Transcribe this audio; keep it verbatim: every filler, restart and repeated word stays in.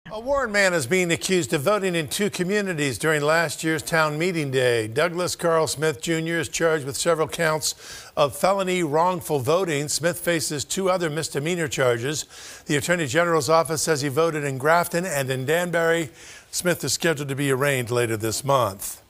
A Warren man is being accused of voting in two communities during last year's town meeting day. Douglas Carl Smith Junior is charged with several counts of felony wrongful voting. Smith faces two other misdemeanor charges. The Attorney General's office says he voted in Grafton and in Danbury. Smith is scheduled to be arraigned later this month.